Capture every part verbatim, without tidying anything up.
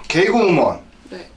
개공무원 네.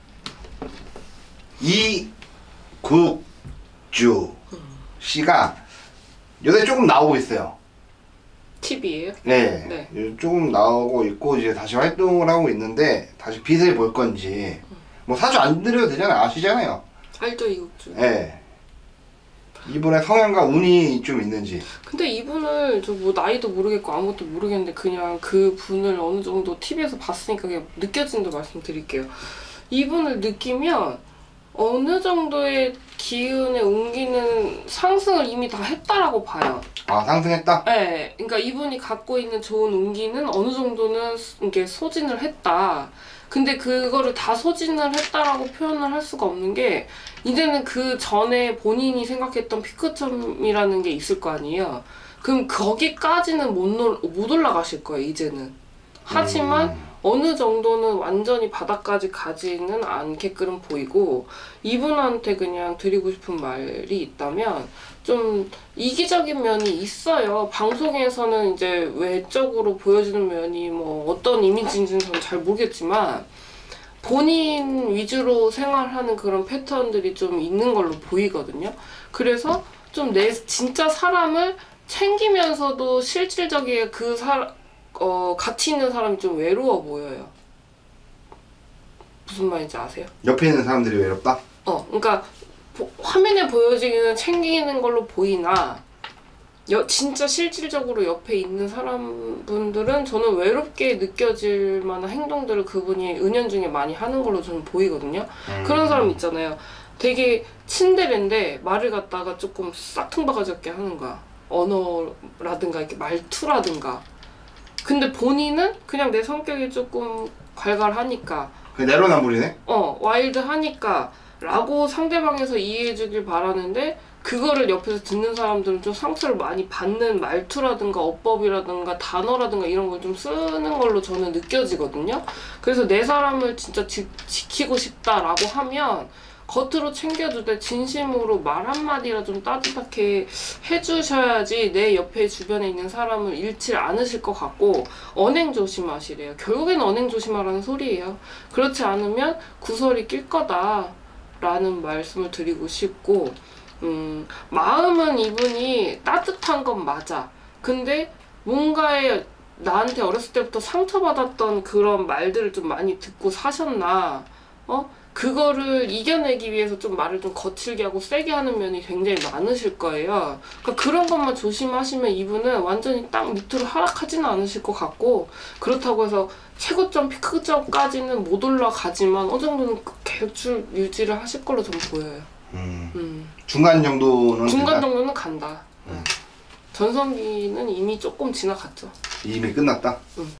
이국주 씨가 요새 조금 나오고 있어요. 티비에요? 네. 네. 조금 나오고 있고 이제 다시 활동을 하고 있는데 다시 빛을 볼 건지 뭐 사주 안 드려도 되잖아요. 아시잖아요. 알죠, 이국주. 네. 이분의 성향과 운이 좀 있는지. 근데 이분을 저 뭐 나이도 모르겠고 아무것도 모르겠는데 그냥 그 분을 어느 정도 티비에서 봤으니까 그냥 느껴진다 말씀드릴게요. 이분을 느끼면 어느 정도의 기운의 운기는 상승을 이미 다 했다라고 봐요. 아, 상승했다? 네. 그러니까 이분이 갖고 있는 좋은 운기는 어느 정도는 이게 소진을 했다. 근데 그거를 다 소진을 했다라고 표현을 할 수가 없는 게 이제는 그 전에 본인이 생각했던 피크점이라는 게 있을 거 아니에요. 그럼 거기까지는 못, 놀, 못 올라가실 거예요, 이제는. 하지만 음. 어느 정도는 완전히 바닥까지 가지는 않게끔 보이고 이분한테 그냥 드리고 싶은 말이 있다면 좀 이기적인 면이 있어요. 방송에서는 이제 외적으로 보여지는 면이 뭐 어떤 이미지인지는 저는 잘 모르겠지만 본인 위주로 생활하는 그런 패턴들이 좀 있는 걸로 보이거든요. 그래서 좀 내 진짜 사람을 챙기면서도 실질적이게 그 사람 어, 같이 있는 사람이 좀 외로워 보여요. 무슨 말인지 아세요? 옆에 있는 사람들이 외롭다? 어, 그러니까 보, 화면에 보여지기는 챙기는 걸로 보이나 여, 진짜 실질적으로 옆에 있는 사람분들은 저는 외롭게 느껴질 만한 행동들을 그분이 은연중에 많이 하는 걸로 저는 보이거든요. 음. 그런 사람 있잖아요. 되게 친데레인데 말을 갖다가 조금 싹퉁바가지 없게 하는 거야. 언어라든가 이렇게 말투라든가. 근데 본인은 그냥 내 성격이 조금 괄괄하니까 그 내로남불이네? 어 와일드하니까 라고 상대방에서 이해해주길 바라는데 그거를 옆에서 듣는 사람들은 좀 상처를 많이 받는 말투라든가 어법이라든가 단어라든가 이런 걸 좀 쓰는 걸로 저는 느껴지거든요. 그래서 내 사람을 진짜 지, 지키고 싶다라고 하면 겉으로 챙겨주되 진심으로 말 한마디라 좀 따뜻하게 해주셔야지 내 옆에 주변에 있는 사람을 잃지 않으실 것 같고 언행 조심하시래요. 결국에는 언행 조심하라는 소리예요. 그렇지 않으면 구설이 낄 거다 라는 말씀을 드리고 싶고 음, 마음은 이분이 따뜻한 건 맞아. 근데 뭔가에 나한테 어렸을 때부터 상처받았던 그런 말들을 좀 많이 듣고 사셨나 어? 그거를 이겨내기 위해서 좀 말을 좀 거칠게 하고 세게 하는 면이 굉장히 많으실 거예요. 그러니까 그런 것만 조심하시면 이분은 완전히 딱 밑으로 하락하지는 않으실 것 같고 그렇다고 해서 최고점, 피크점까지는 못 올라가지만 어느 정도는 계속 유지를 하실 걸로 좀 보여요. 음. 음. 중간 정도는 중간 된다? 정도는 간다. 음. 전성기는 이미 조금 지나갔죠. 이미 끝났다? 응.